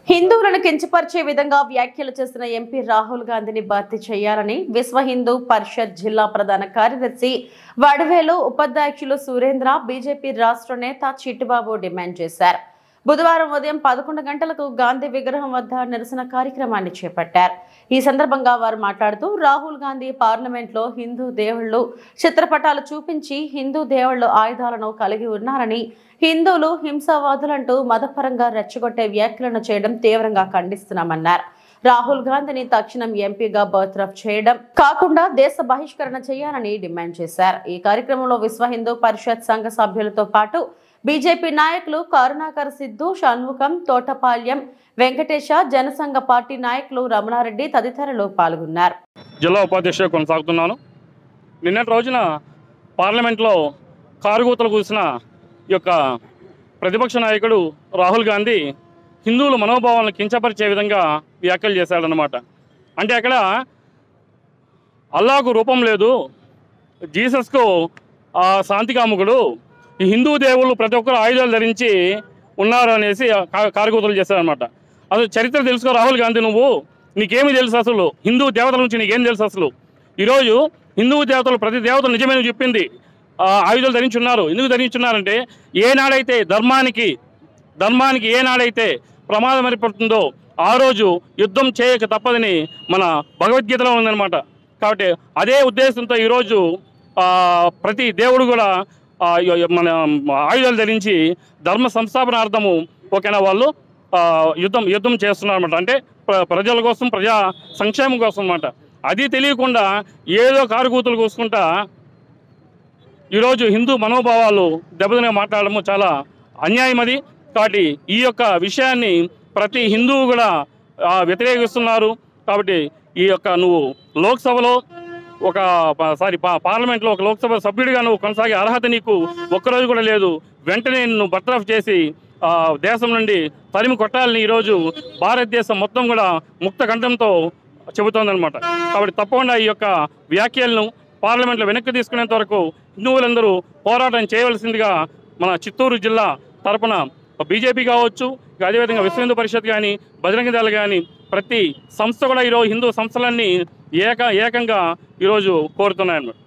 హిందువులను కించపరిచే విధంగా వ్యాఖ్యలు చేసిన ఎంపీ రాహుల్ గాంధీని భర్తీ చేయాలని విశ్వ హిందూ పరిషత్ జిల్లా ప్రధాన కార్యదర్శి వడవేలు ఉపాధ్యక్షులు సురేంద్ర బీజేపీ రాష్ట్ర నేత చిట్టిబాబు డిమాండ్ చేశారు. బుధవారం ఉదయం 11 గంటలకు గాంధీ విగ్రహం వద్ద నిరసన కార్యక్రమాన్ని చేపట్టారు. ఈ సందర్భంగా వారు మాట్లాడుతూ రాహుల్ గాంధీ పార్లమెంట్లో హిందూ దేవుళ్ళు చిత్రపటాలు చూపించి హిందూ దేవుళ్ళు ఆయుధాలను కలిగి ఉన్నారని, హిందువులు హింసావాదులంటూ మతపరంగా రెచ్చగొట్టే వ్యాఖ్యలను చేయడం తీవ్రంగా ఖండిస్తున్నామన్నారు. రాహుల్ గాంధీని తక్షణం ఎంపీగా బర్తరఫ్ చేయడం కాకుండా దేశ బహిష్కరణ చేయాలని డిమాండ్ చేశారు. ఈ కార్యక్రమంలో విశ్వ హిందూ పరిషత్ సంఘ సభ్యులతో పాటు బీజేపీ నాయకులు కరుణాకర్ సిద్ధు, షణ్ముఖం, తోటపాల్యం వెంకటేశ, జనసంఘ పార్టీ నాయకులు రమణారెడ్డి తదితరులు పాల్గొన్నారు. జిల్లా ఉపాధ్యక్షుడు కొనసాగుతున్నాను. నిన్నటి రోజున పార్లమెంట్లో కారుగూతలు కూసిన ఈ యొక్క ప్రతిపక్ష నాయకుడు రాహుల్ గాంధీ హిందువుల మనోభావాలను కించపరిచే విధంగా వ్యాఖ్యలు చేశాడనమాట. అంటే అక్కడ అల్లాకు రూపం లేదు, జీసస్కు శాంతికాముకుడు, ఈ హిందూ దేవుళ్ళు ప్రతి ఒక్కరు ఆయుధాలు ధరించి ఉన్నారు అనేసి కారుగూతలు చేశారనమాట. అసలు చరిత్ర తెలుసుకో రాహుల్ గాంధీ, నీకేమి తెలుసు అసలు? హిందూ దేవతల నుంచి నీకేం తెలుసు అసలు? ఈరోజు హిందూ దేవతలు ప్రతి దేవతలు నిజమే చెప్పింది ఆయుధాలు ధరించున్నారు. ఎందుకు ధరించున్నారంటే ఏనాడైతే ధర్మానికి ఏనాడైతే ప్రమాదం ఏర్పడుతుందో ఆ రోజు యుద్ధం చేయక తప్పదని మన భగవద్గీతలో ఉందన్నమాట. కాబట్టి అదే ఉద్దేశంతో ఈరోజు ప్రతి దేవుడు కూడా మన ఆయుధాలు ధరించి ధర్మ సంస్థాపనార్థము ఓకేనా వాళ్ళు యుద్ధం చేస్తున్నారు అనమాట. అంటే ప్రజల కోసం, ప్రజా సంక్షేమం కోసం అనమాట. అది తెలియకుండా ఏదో కారుగూతులు కూసుకుంటా ఈరోజు హిందూ మనోభావాలు దెబ్బతినే మాట్లాడడము చాలా అన్యాయం అది. కాబట్టి ఈ యొక్క విషయాన్ని ప్రతి హిందువు కూడా వ్యతిరేకిస్తున్నారు. కాబట్టి ఈ యొక్క నువ్వు లోక్సభలో పార్లమెంట్లో ఒక లోక్సభ సభ్యుడిగా నువ్వు కొనసాగే అర్హత నీకు ఒక్కరోజు కూడా లేదు. వెంటనే నువ్వు బర్తరఫ్ చేసి దేశం నుండి తరిమి కొట్టాలని ఈరోజు భారతదేశం మొత్తం కూడా ముక్త కంఠంతో చెబుతోందనమాట. కాబట్టి తప్పకుండా ఈ యొక్క వ్యాఖ్యలను పార్లమెంట్లో వెనక్కి తీసుకునేంత వరకు హిందువులందరూ పోరాటం చేయవలసిందిగా మన చిత్తూరు జిల్లా తరపున బీజేపీ కావచ్చు, అదేవిధంగా విశ్వ హిందూ పరిషత్ కానీ, బజరంగ దళ్ కానీ ప్రతి సంస్థ కూడా ఈరోజు హిందూ సంస్థలన్నీ ఏకంగా ఈరోజు కోరుతున్నాయన్నమాట.